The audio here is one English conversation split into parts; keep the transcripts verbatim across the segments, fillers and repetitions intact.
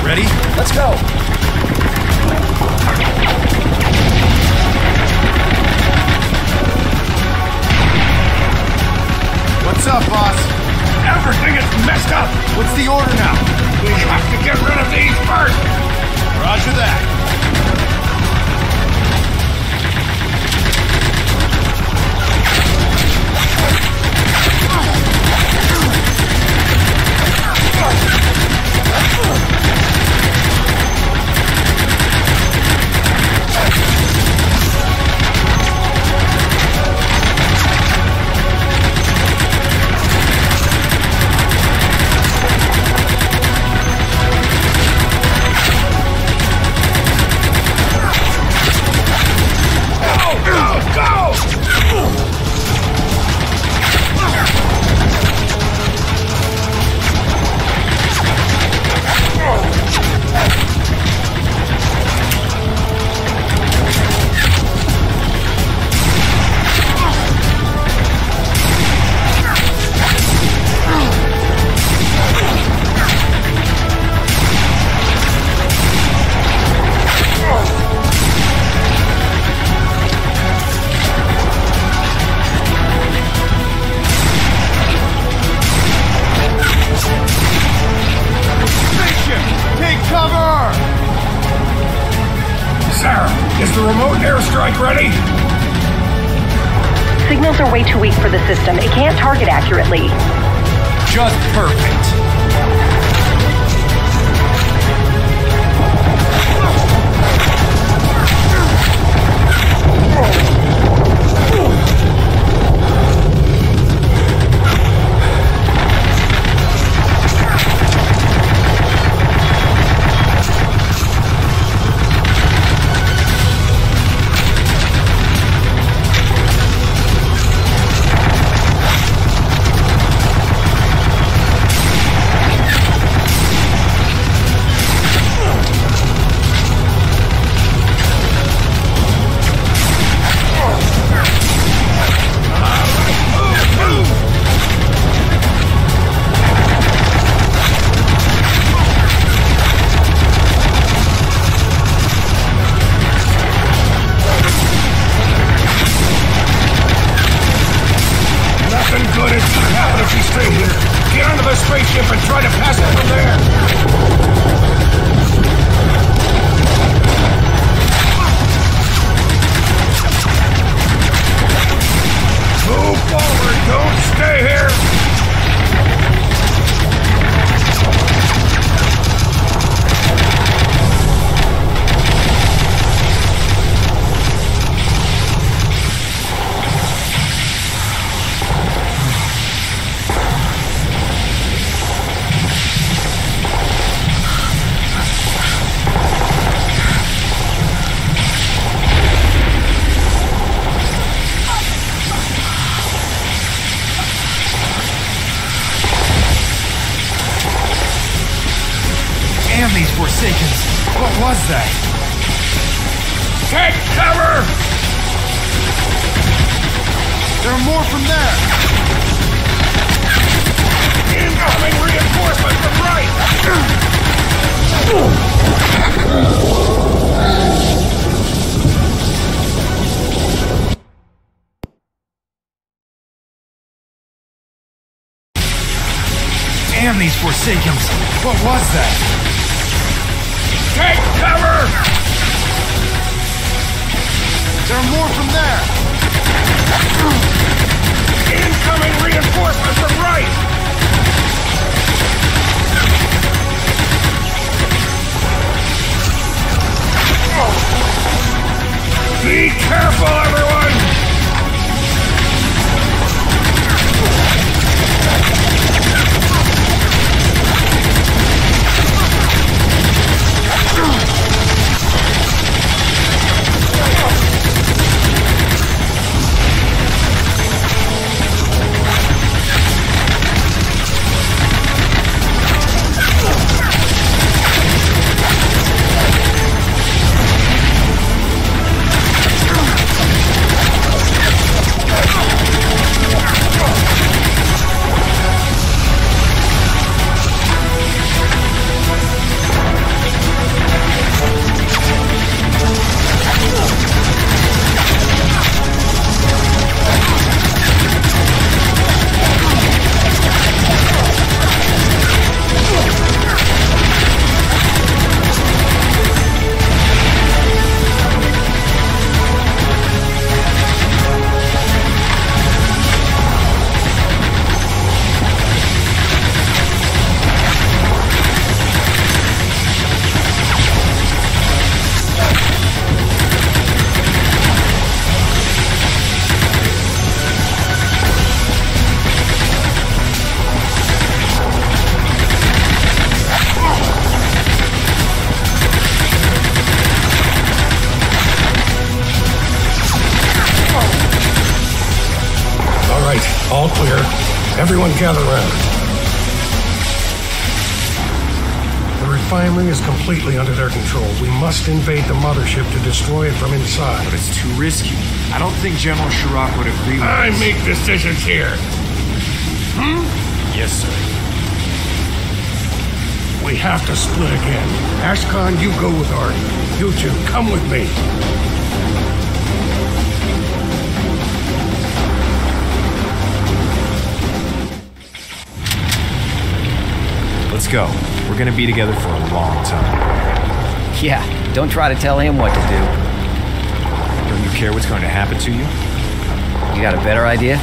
Ready? Let's go! What's up, boss? Everything is messed up! What's the order now? We have to get rid of these first! Roger that. Signals are way too weak for the system. It can't target accurately. Just perfect. These Forsakens. What was that? Take cover! There are more from there! Incoming reinforcement from right! Damn these Forsakens. What was that? Take cover! There are more from there! Incoming reinforcement from right! Be careful, everyone! Everyone gather round. The refinery is completely under their control. We must invade the mothership to destroy it from inside. But it's too risky. I don't think General Chirac would agree with I us. make decisions here. Hmm? Yes, sir. We have to split again. Ashkan, you go with Artie. You two, come with me. Let's go. We're gonna be together for a long time. Yeah, don't try to tell him what to do. Don't you care what's going to happen to you? You got a better idea?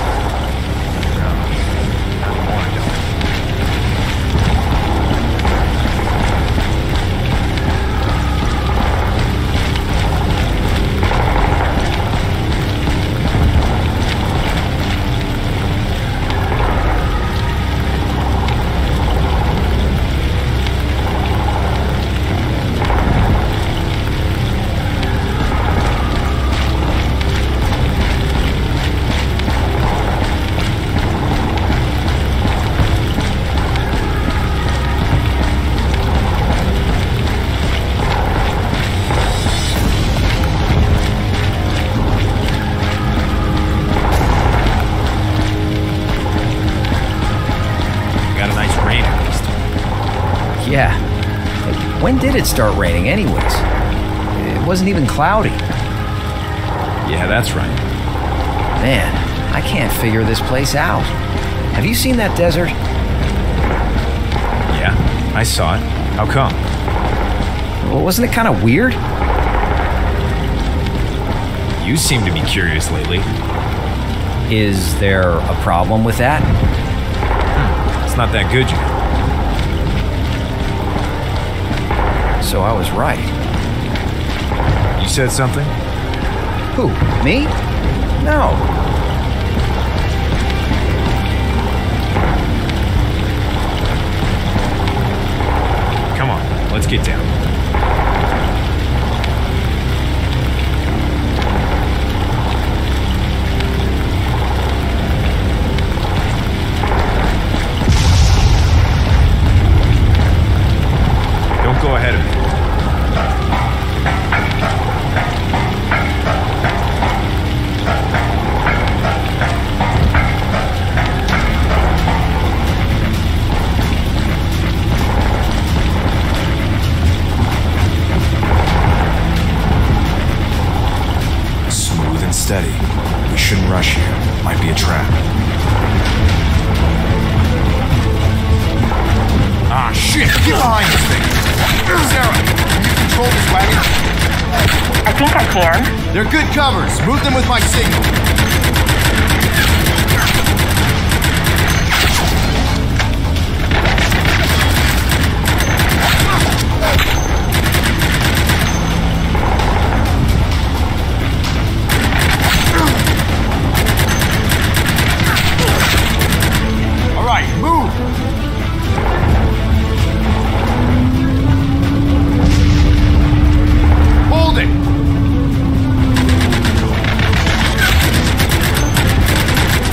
Yeah. But when did it start raining anyways? It wasn't even cloudy. Yeah, that's right. Man, I can't figure this place out. Have you seen that desert? Yeah, I saw it. How come? Well, wasn't it kind of weird? You seem to be curious lately. Is there a problem with that? It's not that good, you know. So I was right. You said something? Who? Me? No. Come on, let's get down. Don't go ahead of me. Smooth and steady. We shouldn't rush here. Might be a trap. Ah, shit! Get behind this thing! Sarah, can you control this wagon? I think I can. They're good covers. Move them with my signal. All right, move! Hold it!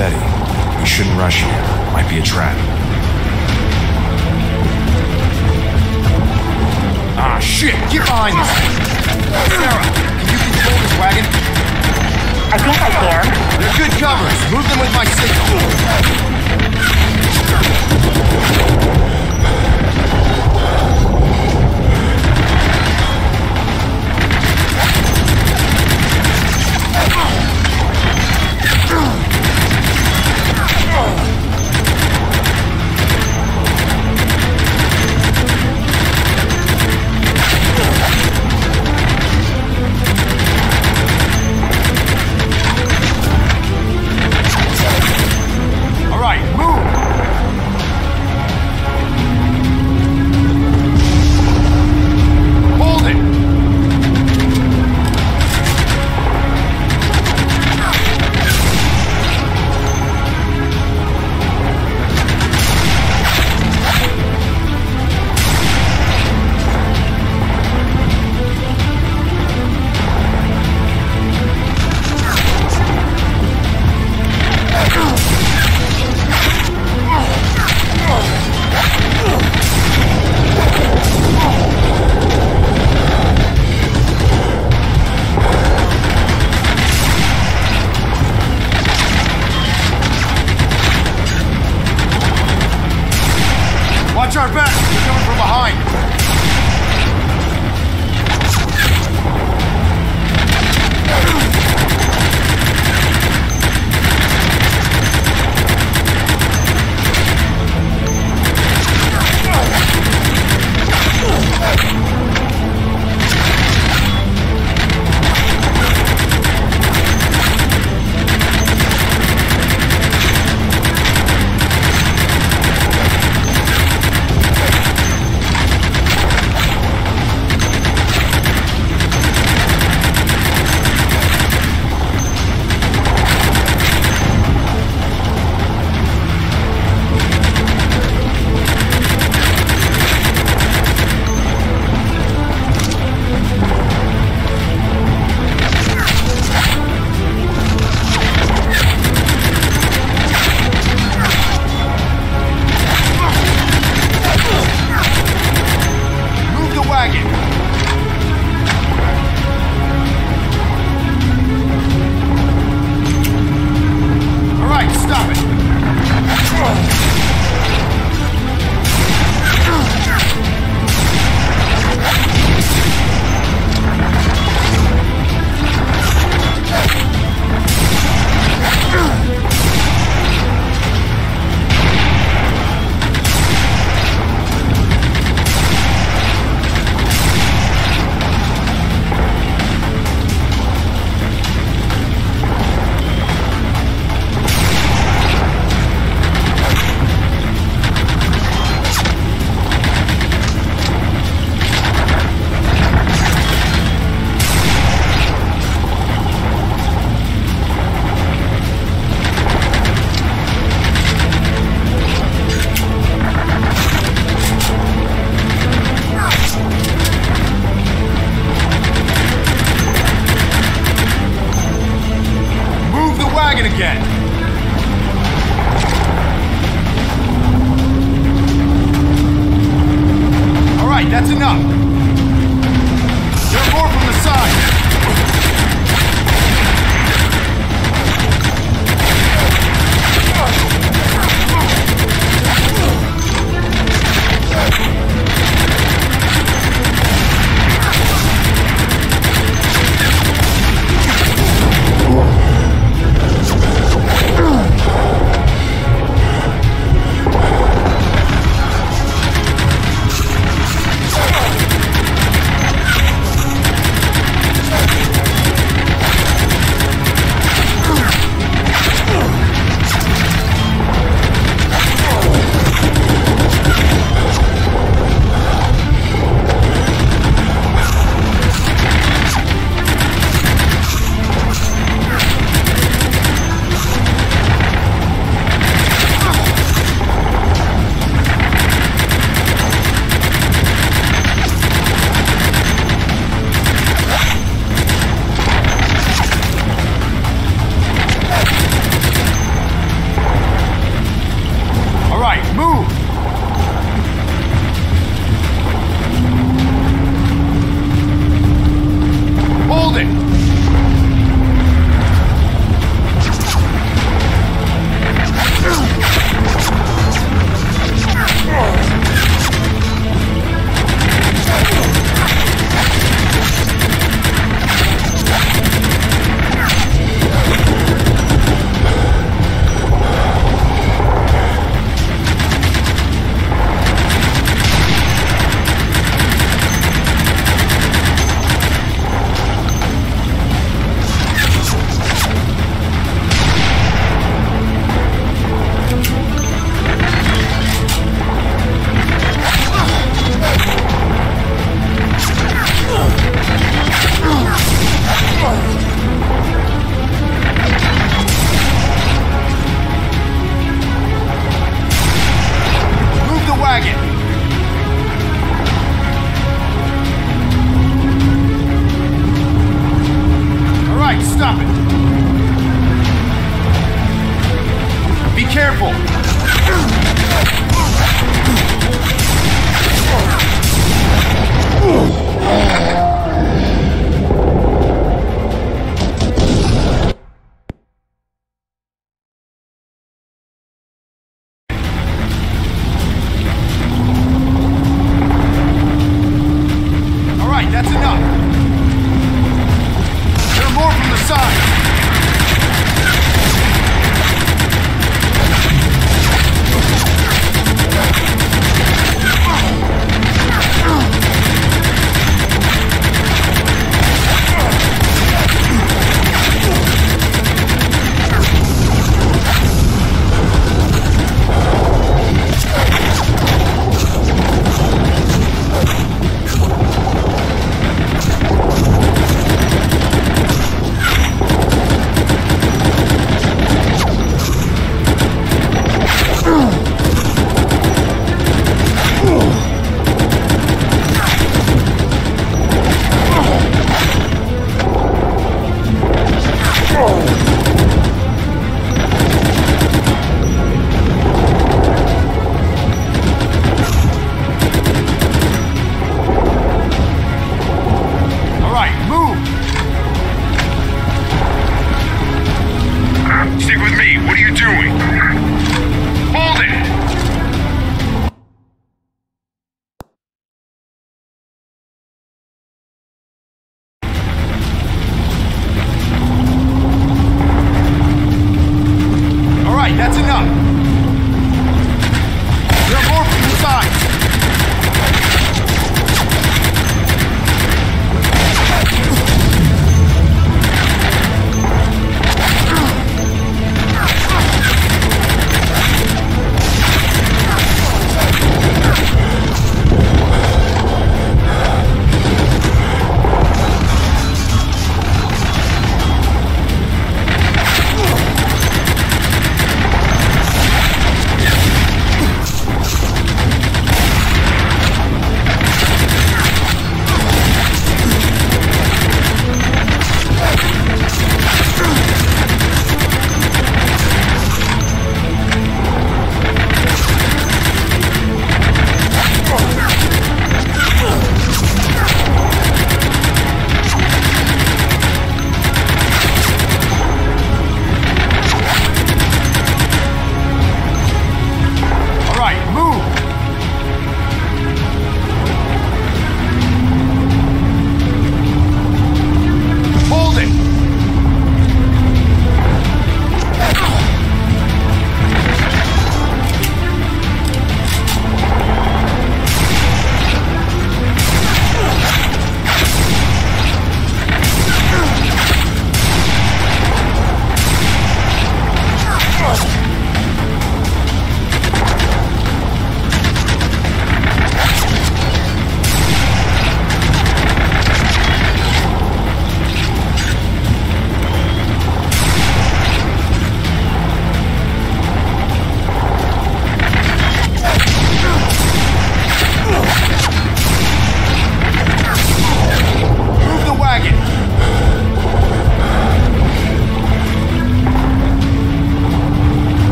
steady. We shouldn't rush here. Might be a trap. Ah, shit! Get behind this thing! Sarah, can you control this wagon? I think I can. They're good covers. Move them with my signal.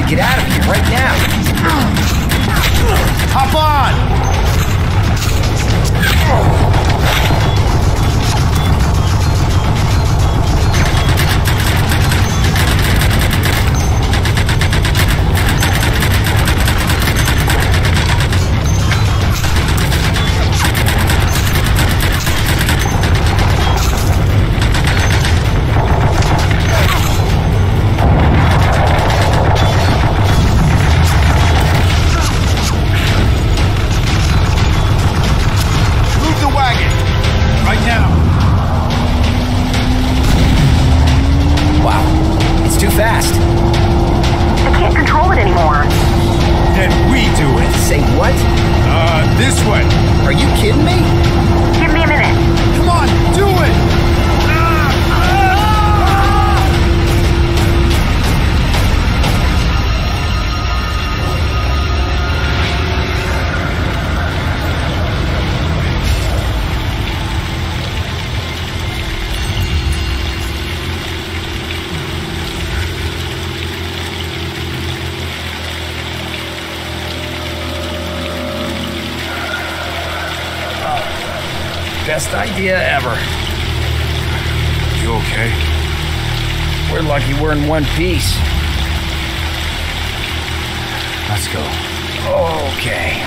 get out of here right now. Hop on! Best idea ever. You okay? We're lucky we're in one piece. Let's go. Okay.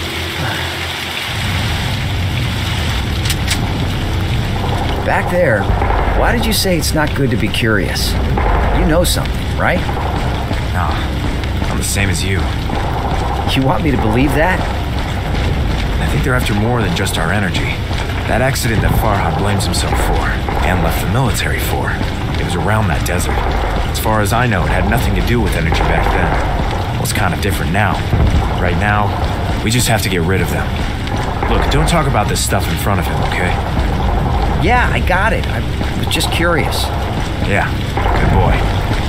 Back there, why did you say it's not good to be curious? You know something, right? No, I'm the same as you. You want me to believe that? I think they're after more than just our energy. That accident that Farhad blames himself for, and left the military for, it was around that desert. As far as I know, it had nothing to do with energy back then. Well, it's kind of different now. Right now, we just have to get rid of them. Look, don't talk about this stuff in front of him, okay? Yeah, I got it. I was just curious. Yeah, good boy.